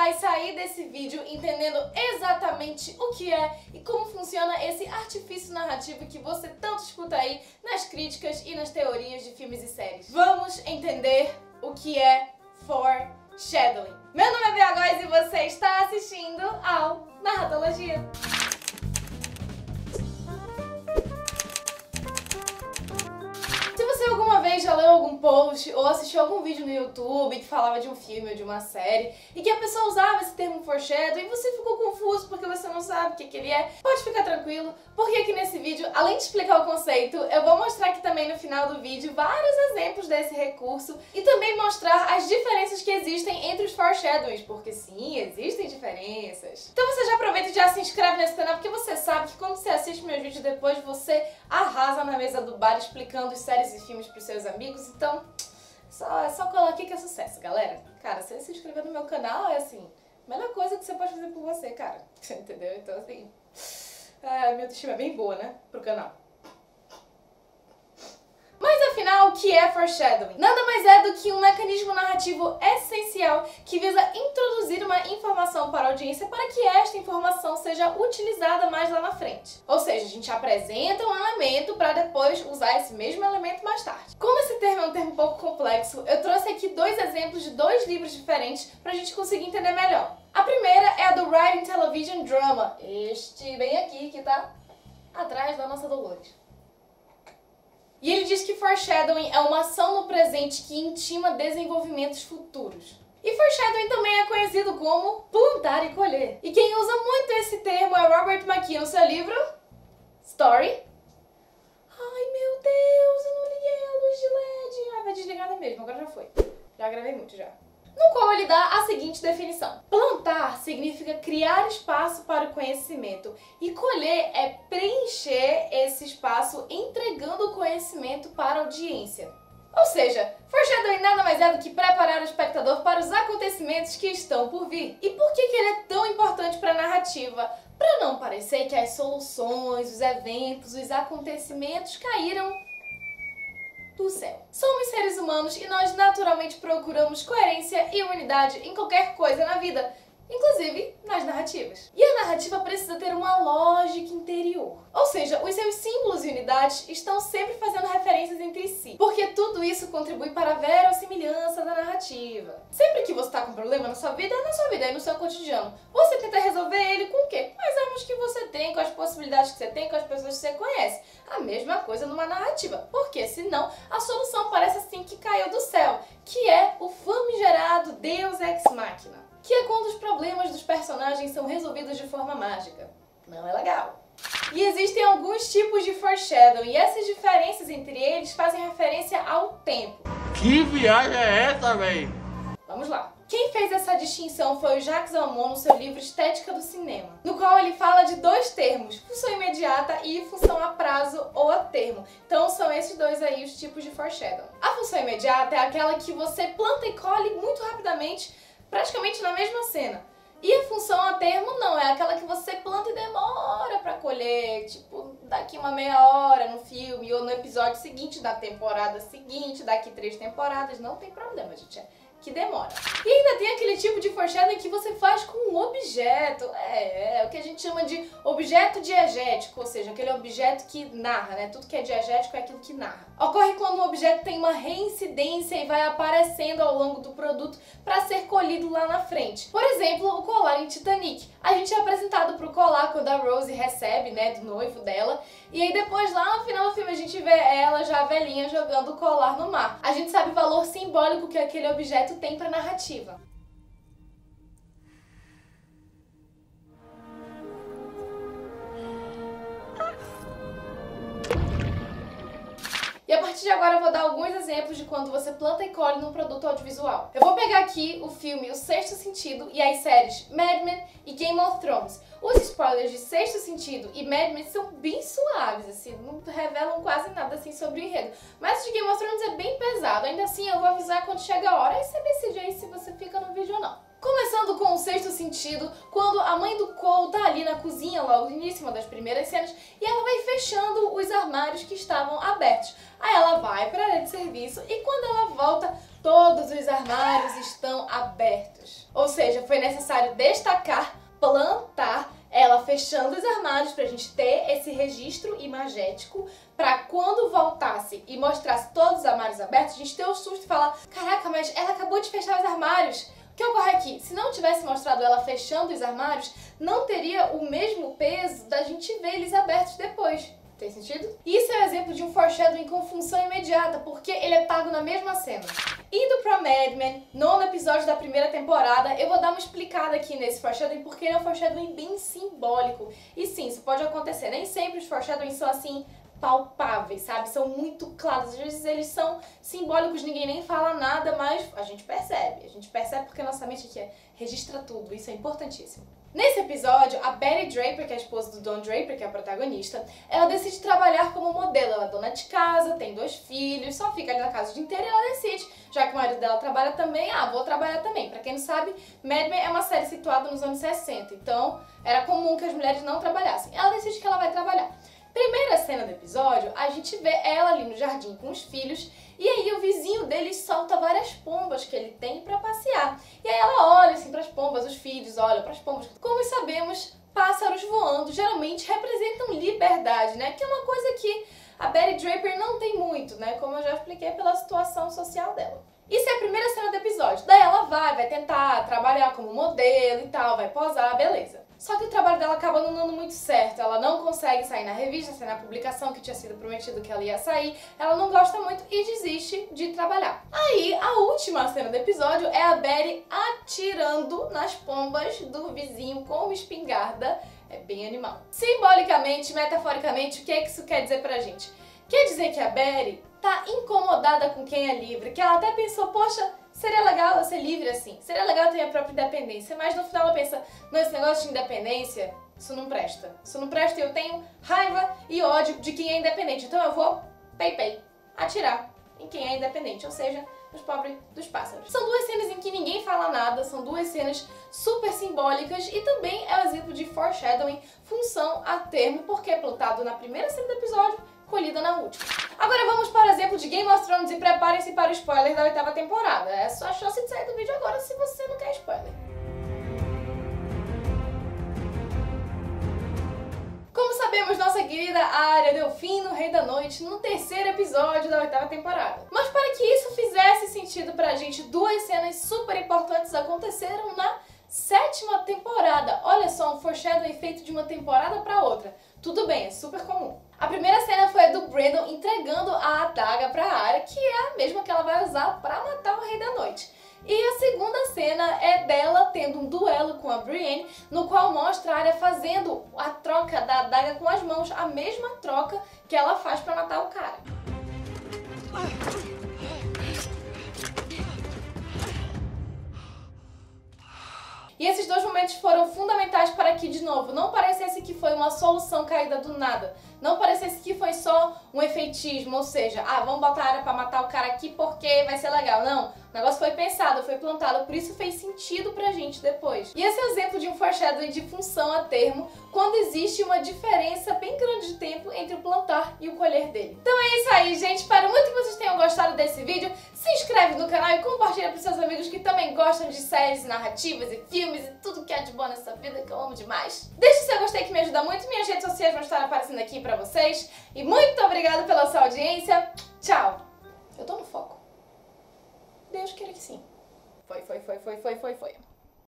vai sair desse vídeo entendendo exatamente o que é e como funciona esse artifício narrativo que você tanto escuta aí nas críticas e nas teorias de filmes e séries. Vamos entender o que é foreshadowing. Meu nome é Bea Góes e você está assistindo ao Narratologia. Se você alguma vez já leu algum post ou assistiu algum vídeo no YouTube que falava de um filme ou de uma série e que a pessoa usava esse termo foreshadowing e você ficou confuso porque você não sabe o que ele é, pode ficar tranquilo, porque aqui nesse vídeo, além de explicar o conceito, eu vou mostrar aqui também no final do vídeo vários exemplos desse recurso e também mostrar as diferenças que existem entre os foreshadowings, porque sim, existem diferenças. Então você já aproveita e já se inscreve nesse canal, porque você sabe que quando você assiste meus vídeos depois, você arrasa na mesa do bar explicando séries e filmes pros seus amigos, então é só colar aqui que é sucesso, galera. Cara, se você se inscrever no meu canal é assim, a melhor coisa que você pode fazer por você, cara. Entendeu? Então assim, minha autoestima é bem boa, né? Pro canal. Mas afinal, o que é foreshadowing? Nada mais é do que um mecanismo narrativo essencial que visa introduzir uma informação para a audiência para que esta informação seja utilizada mais lá na frente. Ou seja, a gente apresenta um elemento para depois usar esse mesmo elemento mais tarde. Como esse termo é um termo um pouco complexo, eu trouxe aqui dois exemplos de dois livros diferentes para a gente conseguir entender melhor. A primeira é a do Writing Television Drama, este bem aqui que tá atrás da nossa Dolores. E ele diz que foreshadowing é uma ação no presente que intima desenvolvimentos futuros. E foreshadowing também é conhecido como plantar e colher. E quem usa muito esse termo é Robert McKee no seu livro Story. Ai meu Deus, eu não liguei a luz de LED. Ah, vai desligar mesmo, agora já foi. Já gravei muito já. No qual ele dá a seguinte definição. Plantar significa criar espaço para o conhecimento e colher é preencher esse espaço entregando o conhecimento para a audiência. Ou seja, foreshadowing nada mais é do que preparar o espectador para os acontecimentos que estão por vir. E por que ele é tão importante para a narrativa? Para não parecer que as soluções, os eventos, os acontecimentos caíram do céu. Somos seres humanos e nós naturalmente procuramos coerência e unidade em qualquer coisa na vida, inclusive nas narrativas. E a narrativa precisa ter uma lógica interior. Ou seja, os seus símbolos e unidades estão sempre fazendo referências entre si, porque tudo isso contribui para a verossimilhança da narrativa. Sempre que você está com um problema na sua vida e no seu cotidiano, você tenta resolver ele com o quê? Com as armas que você tem, com as possibilidades que você tem, com as pessoas que você conhece. A mesma coisa numa narrativa, porque senão a solução parece assim que caiu do céu, que é o famigerado Deus Ex Machina, que é quando os problemas dos personagens são resolvidos de forma mágica. Não é legal. E existem alguns tipos de foreshadowing, e essas diferenças entre eles fazem referência ao tempo. Que viagem é essa, véi? Vamos lá. Quem fez essa distinção foi o Jacques Salmon no seu livro Estética do Cinema, no qual ele fala de dois termos, função imediata e função a prazo ou a termo. Então são esses dois aí os tipos de foreshadowing. A função imediata é aquela que você planta e colhe muito rapidamente, praticamente na mesma cena. E a função a termo não, é aquela que você planta e demora pra colher, tipo, daqui uma meia hora no filme, ou no episódio seguinte da temporada seguinte, daqui 3 temporadas, não tem problema, gente, é que demora. E ainda tem aquele tipo de foreshadowing que você faz com um objeto, é o que a gente chama de objeto diegético, ou seja, aquele objeto que narra, né? Tudo que é diegético é aquilo que narra. Ocorre quando um objeto tem uma reincidência e vai aparecendo ao longo do produto para ser colhido lá na frente. Por exemplo, o colar em Titanic. A gente é apresentado pro colar quando a Rose recebe, né, do noivo dela, e aí depois lá no final do filme a gente vê ela já velhinha jogando o colar no mar. A gente sabe o valor simbólico que aquele objeto tem para a narrativa. E a partir de agora eu vou dar alguns exemplos de quando você planta e colhe num produto audiovisual. Eu vou pegar aqui o filme O Sexto Sentido e as séries Mad Men e Game of Thrones. Os spoilers de Sexto Sentido e Mad Men são bem suaves, assim, não revelam quase nada assim sobre o enredo. Mas o de Game of Thrones é bem pesado, ainda assim eu vou avisar quando chega a hora e você decide aí se você fica no vídeo ou não. Começando com O Sexto Sentido, quando a mãe do Cole tá ali na cozinha, logo no início, uma das primeiras cenas, e ela vai fechando os armários que estavam abertos. Aí ela vai pra área de serviço e quando ela volta, Todos os armários estão abertos. Ou seja, foi necessário destacar, plantar ela fechando os armários pra gente ter esse registro imagético pra quando voltasse e mostrasse todos os armários abertos, a gente ter o susto e falar: caraca, mas ela acabou de fechar os armários. O que ocorre aqui? Se não tivesse mostrado ela fechando os armários, não teria o mesmo peso da gente ver eles abertos depois. Tem sentido? Isso é um exemplo de um foreshadowing com função imediata, porque ele é pago na mesma cena. Indo pra Mad Men, 9º episódio da primeira temporada, eu vou dar uma explicada aqui nesse foreshadowing, porque ele é um foreshadowing bem simbólico. E sim, isso pode acontecer. Nem sempre os foreshadowings são assim palpáveis, sabe? São muito claros. Às vezes eles são simbólicos, ninguém nem fala nada, mas a gente percebe. A gente percebe porque nossa mente aqui registra tudo. Isso é importantíssimo. Nesse episódio, a Betty Draper, que é a esposa do Don Draper, que é a protagonista, ela decide trabalhar como modelo. Ela é dona de casa, tem 2 filhos, só fica ali na casa o dia inteiro e ela decide, já que o marido dela trabalha também, vou trabalhar também. Pra quem não sabe, Mad Men é uma série situada nos anos 60, então era comum que as mulheres não trabalhassem. Ela decide que ela vai trabalhar. Primeira cena do episódio, a gente vê ela ali no jardim com os filhos e aí o vizinho deles solta várias pombas que ele tem pra passear. E aí ela olha assim pras pombas, os filhos olham pras pombas. Como sabemos, pássaros voando geralmente representam liberdade, né? Que é uma coisa que a Betty Draper não tem muito, né? Como eu já expliquei pela situação social dela. Isso é a primeira cena do episódio. Daí ela vai tentar trabalhar como modelo e tal, vai posar, beleza. Só que o trabalho dela acaba não dando muito certo, ela não consegue sair na revista, sair na publicação que tinha sido prometido que ela ia sair, ela não gosta muito e desiste de trabalhar. Aí, a última cena do episódio é a Betty atirando nas pombas do vizinho com uma espingarda, é bem animal. Simbolicamente, metaforicamente, o que é que isso quer dizer pra gente? Quer dizer que a Betty tá incomodada com quem é livre, que ela até pensou, poxa, seria legal eu ser livre assim, seria legal eu ter minha própria independência, mas no final ela pensa, não, esse negócio de independência, isso não presta e eu tenho raiva e ódio de quem é independente, então eu vou, atirar em quem é independente, ou seja, nos pobres dos pássaros. São 2 cenas em que ninguém fala nada, são 2 cenas super simbólicas e também é um exemplo de foreshadowing, função a termo, porque é plantado na primeira cena do episódio, colhida na última. Agora vamos para o exemplo de Game of Thrones e preparem-se para o spoiler da 8ª temporada. É só a chance de sair do vídeo agora se você não quer spoiler. Como sabemos, nossa querida Arya deu fim no Rei da Noite no 3º episódio da 8ª temporada. Mas para que isso fizesse sentido pra gente, 2 cenas super importantes aconteceram na 7ª temporada. Olha só, um foreshadowing feito de uma temporada para outra. Tudo bem, é super comum. A primeira cena foi a do Brandon entregando a adaga pra Arya, que é a mesma que ela vai usar pra matar o Rei da Noite. E a segunda cena é dela tendo um duelo com a Brienne, no qual mostra a Arya fazendo a troca da adaga com as mãos, a mesma troca que ela faz pra matar o cara. E esses 2 momentos foram fundamentais para que, de novo, não parecesse que foi uma solução caída do nada. Não parecesse que foi só um efeitismo, ou seja, vamos botar a Arya pra matar o cara aqui porque vai ser legal. Não, o negócio foi pensado, foi plantado, por isso fez sentido pra gente depois. E esse é um exemplo de um foreshadowing de função a termo, quando existe uma diferença bem grande de tempo entre o plantar e o colher dele. Então é isso aí, gente. Espero muito que vocês tenham gostado desse vídeo. Se inscreve no canal e compartilha pros seus amigos que também gostam de séries, narrativas e filmes e tudo que há de bom nessa vida, que eu amo demais. Deixe o seu gostei que me ajuda muito. Minhas redes sociais vão estar aparecendo aqui pra vocês. E muito obrigada pela sua audiência. Tchau. Eu tô no foco. Deus queira que sim. Foi.